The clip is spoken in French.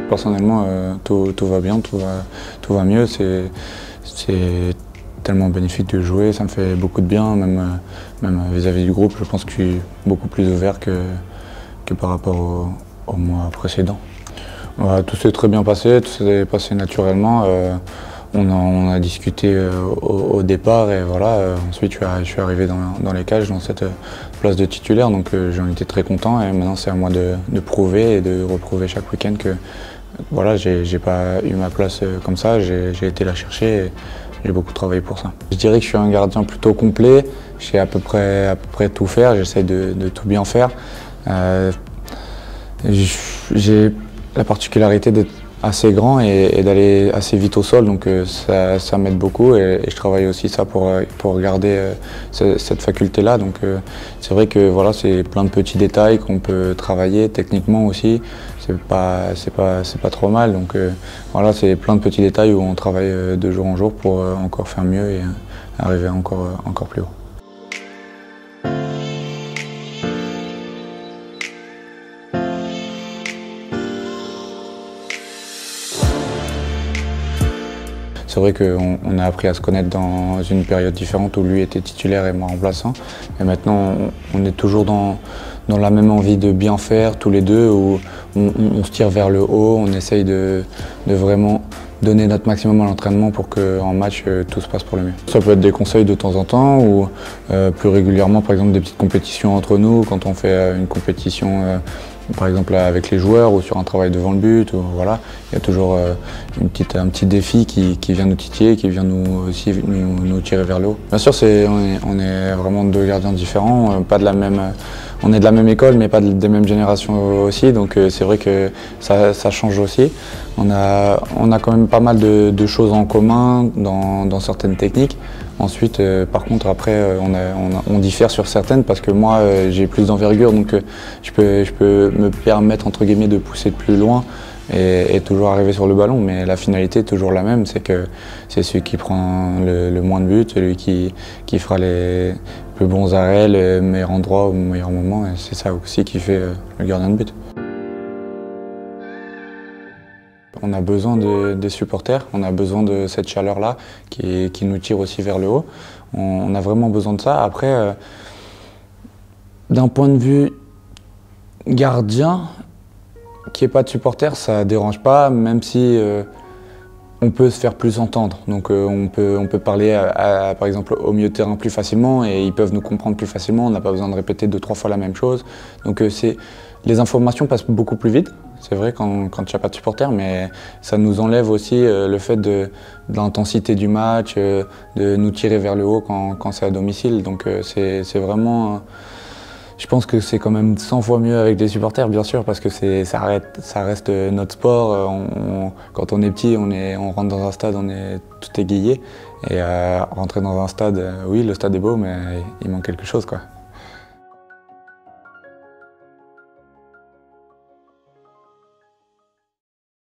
Personnellement, tout va bien, tout va mieux. C'est tellement bénéfique de jouer, ça me fait beaucoup de bien, même vis-à-vis du groupe. Je pense que je suis beaucoup plus ouvert que par rapport au mois précédent. Tout s'est très bien passé, tout s'est passé naturellement. On a discuté au départ et voilà. Ensuite, je suis arrivé dans les cages, dans cette place de titulaire, donc j'en étais très content. Et maintenant, c'est à moi de prouver et de reprouver chaque week-end que voilà, j'ai pas eu ma place comme ça. J'ai été la chercher et j'ai beaucoup travaillé pour ça. Je dirais que je suis un gardien plutôt complet. Je sais à peu près tout faire. J'essaie de tout bien faire. J'ai la particularité d'être assez grand et d'aller assez vite au sol, donc ça m'aide beaucoup et je travaille aussi ça pour garder cette faculté-là. Donc c'est vrai que voilà, c'est plein de petits détails qu'on peut travailler techniquement aussi. C'est pas trop mal. Donc voilà, c'est plein de petits détails où on travaille de jour en jour pour encore faire mieux et arriver encore plus haut. C'est vrai qu'on a appris à se connaître dans une période différente où lui était titulaire et moi remplaçant. Et maintenant, on est toujours dans la même envie de bien faire tous les deux, où on se tire vers le haut, on essaye de vraiment donner notre maximum à l'entraînement pour qu'en match, tout se passe pour le mieux. Ça peut être des conseils de temps en temps ou plus régulièrement, par exemple, des petites compétitions entre nous, quand on fait une compétition par exemple avec les joueurs ou sur un travail devant le but, ou, voilà, il y a toujours un petit défi qui vient nous titiller, qui vient nous tirer vers le haut. Bien sûr, on est vraiment deux gardiens différents, on est de la même école mais pas des mêmes générations aussi, donc c'est vrai que ça change aussi. On a quand même pas mal de choses en commun dans certaines techniques. Ensuite, par contre, après, on diffère sur certaines parce que moi, j'ai plus d'envergure, donc je peux me permettre, entre guillemets, de pousser de plus loin et toujours arriver sur le ballon. Mais la finalité est toujours la même, c'est que c'est celui qui prend le moins de buts, celui qui fera les plus bons arrêts, le meilleur endroit au meilleur moment. Et c'est ça aussi qui fait le gardien de but. On a besoin des supporters, on a besoin de cette chaleur-là qui nous tire aussi vers le haut. On a vraiment besoin de ça. Après, d'un point de vue gardien, qu'il n'y ait pas de supporters, ça ne dérange pas, même si on peut se faire plus entendre. Donc on peut parler par exemple au milieu de terrain plus facilement et ils peuvent nous comprendre plus facilement. On n'a pas besoin de répéter 2-3 fois la même chose. Donc les informations passent beaucoup plus vite. C'est vrai quand il n'y a pas de supporters, mais ça nous enlève aussi le fait de l'intensité du match, de nous tirer vers le haut quand c'est à domicile. Donc c'est vraiment... Je pense que c'est quand même 100 fois mieux avec des supporters, bien sûr, parce que ça reste notre sport. Quand on est petit, on rentre dans un stade, tout égayé. Et rentrer dans un stade, oui, le stade est beau, mais il manque quelque chose, quoi.